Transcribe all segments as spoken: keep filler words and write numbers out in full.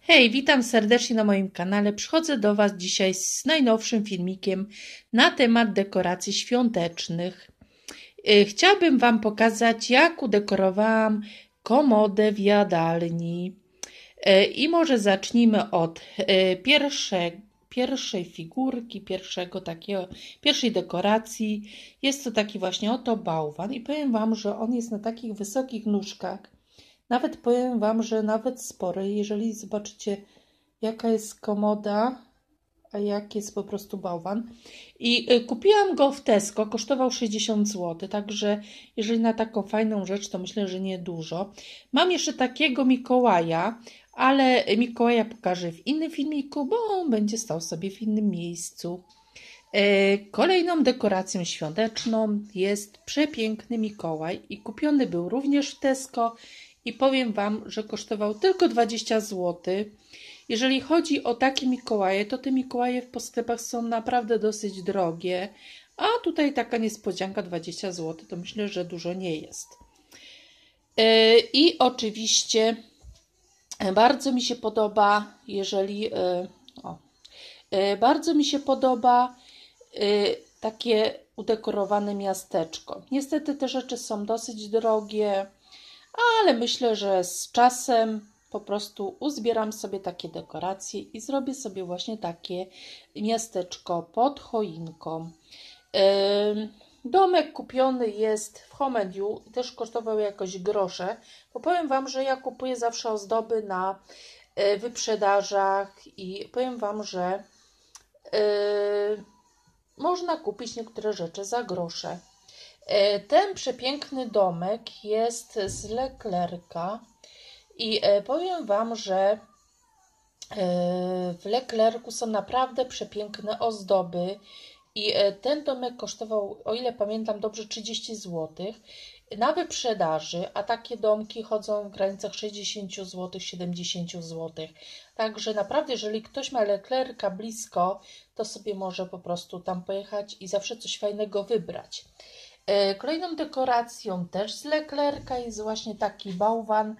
Hej, witam serdecznie na moim kanale. Przychodzę do Was dzisiaj z najnowszym filmikiem na temat dekoracji świątecznych. Chciałabym Wam pokazać, jak udekorowałam komodę w jadalni. I może zacznijmy od pierwszej, pierwszej figurki, pierwszego takiego, pierwszej dekoracji. Jest to taki właśnie oto bałwan i powiem Wam, że on jest na takich wysokich nóżkach. Nawet powiem Wam, że nawet spory, jeżeli zobaczycie, jaka jest komoda, a jak jest po prostu bałwan. I kupiłam go w Tesco, kosztował sześćdziesiąt złotych, także jeżeli na taką fajną rzecz, to myślę, że nie dużo. Mam jeszcze takiego Mikołaja, ale Mikołaja pokażę w innym filmiku, bo on będzie stał sobie w innym miejscu. Kolejną dekoracją świąteczną jest przepiękny Mikołaj i kupiony był również w Tesco. I powiem Wam, że kosztował tylko dwadzieścia złotych. Jeżeli chodzi o takie Mikołaje, to te Mikołaje w sklepach są naprawdę dosyć drogie. A tutaj taka niespodzianka dwadzieścia złotych, to myślę, że dużo nie jest. I oczywiście bardzo mi się podoba, jeżeli... O, bardzo mi się podoba takie udekorowane miasteczko. Niestety te rzeczy są dosyć drogie, ale myślę, że z czasem po prostu uzbieram sobie takie dekoracje i zrobię sobie właśnie takie miasteczko pod choinką. Domek kupiony jest w Home and You i też kosztował jakoś grosze, bo powiem Wam, że ja kupuję zawsze ozdoby na wyprzedażach i powiem Wam, że można kupić niektóre rzeczy za grosze. Ten przepiękny domek jest z Leclerca i powiem Wam, że w Leclercu są naprawdę przepiękne ozdoby i ten domek kosztował, o ile pamiętam dobrze, trzydzieści złotych na wyprzedaży, a takie domki chodzą w granicach sześćdziesiąt złotych, siedemdziesiąt złotych. Także naprawdę, jeżeli ktoś ma Leclerca blisko, to sobie może po prostu tam pojechać i zawsze coś fajnego wybrać. Kolejną dekoracją też z Leclerca jest właśnie taki bałwan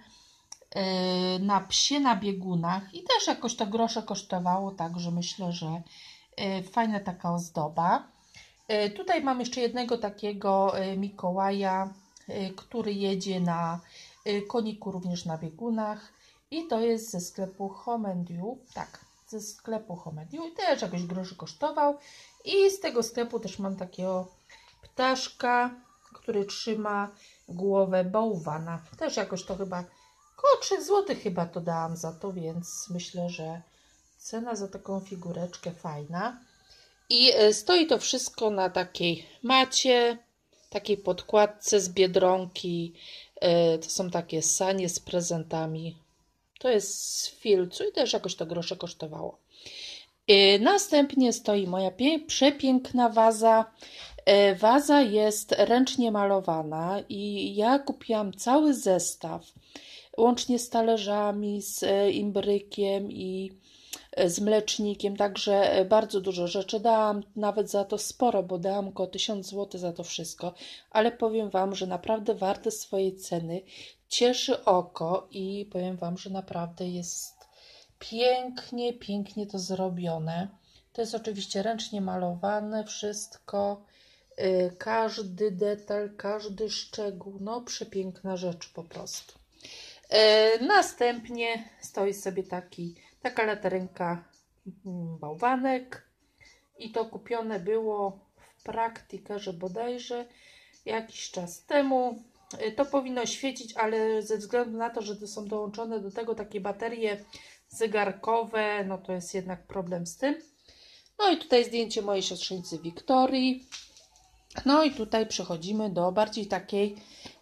na psie na biegunach i też jakoś to grosze kosztowało, także myślę, że fajna taka ozdoba. Tutaj mam jeszcze jednego takiego Mikołaja, który jedzie na koniku również na biegunach i to jest ze sklepu Home and You, tak, ze sklepu Home and You i też jakoś groszy kosztował i z tego sklepu też mam takiego ptaszka, który trzyma głowę bałwana. Też jakoś to chyba około trzy złote chyba to dałam za to, więc myślę, że cena za taką figureczkę fajna. I stoi to wszystko na takiej macie, takiej podkładce z Biedronki. To są takie sanie z prezentami. To jest z filcu i też jakoś to grosze kosztowało. Następnie stoi moja przepiękna waza. Waza jest ręcznie malowana i ja kupiłam cały zestaw, łącznie z talerzami, z imbrykiem i z mlecznikiem, także bardzo dużo rzeczy dałam, nawet za to sporo, bo dałam około tysiąc złotych za to wszystko, ale powiem Wam, że naprawdę warte swojej ceny, cieszy oko i powiem Wam, że naprawdę jest pięknie, pięknie to zrobione. To jest oczywiście ręcznie malowane, wszystko, yy, każdy detal, każdy szczegół, no przepiękna rzecz po prostu. Yy, następnie stoi sobie taki, taka latarynka mm, bałwanek i to kupione było w Praktikerze bodajże jakiś czas temu. Yy, to powinno świecić, ale ze względu na to, że to są dołączone do tego takie baterie zegarkowe, no to jest jednak problem z tym. No i tutaj zdjęcie mojej siostrzeńcy Wiktorii. No i tutaj przechodzimy do bardziej takiej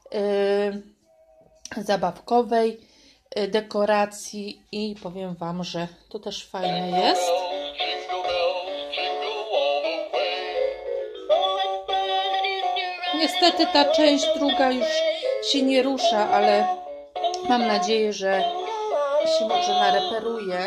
yy, zabawkowej yy, dekoracji i powiem Wam, że to też fajne jest. Niestety ta część druga już się nie rusza, ale mam nadzieję, że się może nareperuje.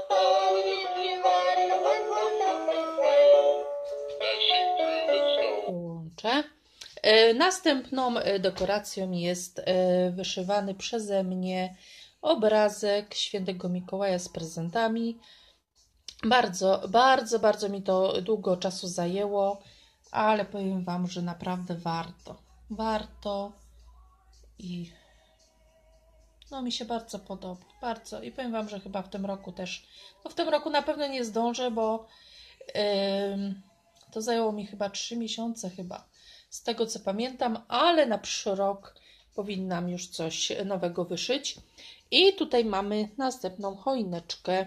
Wyłączę. Następną dekoracją jest wyszywany przeze mnie obrazek Świętego Mikołaja z prezentami. Bardzo, bardzo, bardzo mi to długo czasu zajęło, ale powiem Wam, że naprawdę warto. Warto i no mi się bardzo podoba. Bardzo. I powiem Wam, że chyba w tym roku też, no w tym roku na pewno nie zdążę, bo yy, to zajęło mi chyba trzy miesiące chyba, z tego co pamiętam, ale na przyszły rok powinnam już coś nowego wyszyć. I tutaj mamy następną choineczkę.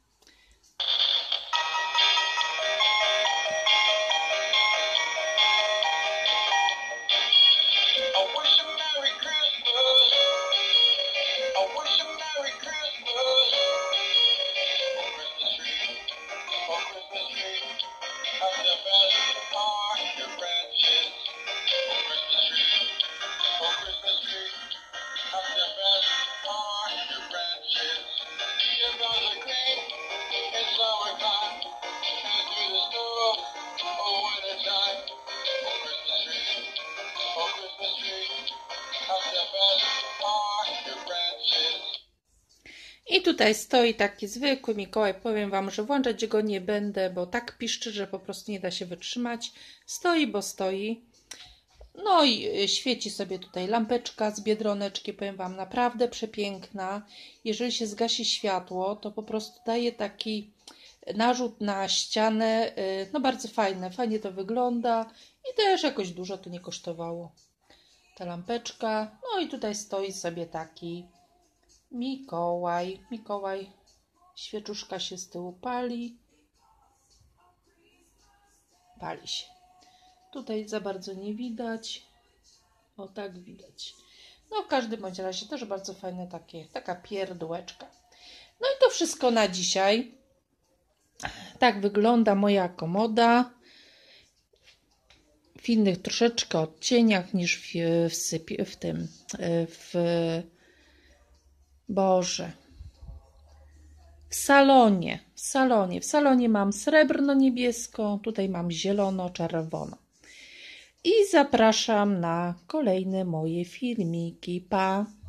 I tutaj stoi taki zwykły Mikołaj. Powiem Wam, że włączać go nie będę, bo tak piszczy, że po prostu nie da się wytrzymać. Stoi, bo stoi. No i świeci sobie tutaj lampeczka z Biedroneczki. Powiem Wam, naprawdę przepiękna. Jeżeli się zgasi światło, to po prostu daje taki narzut na ścianę. No bardzo fajne, fajnie to wygląda. I też jakoś dużo to nie kosztowało. Ta lampeczka. No i tutaj stoi sobie taki Mikołaj, Mikołaj, świeczuszka się z tyłu pali, pali się. Tutaj za bardzo nie widać, o tak widać. No w każdym bądź razie też bardzo fajne takie, taka pierdółeczka. No i to wszystko na dzisiaj. Tak wygląda moja komoda. W innych troszeczkę odcieniach niż w, w, sypie, w tym, w Boże. W salonie, w salonie, w salonie mam srebrno-niebieską, tutaj mam zielono-czerwono. I zapraszam na kolejne moje filmiki. Pa!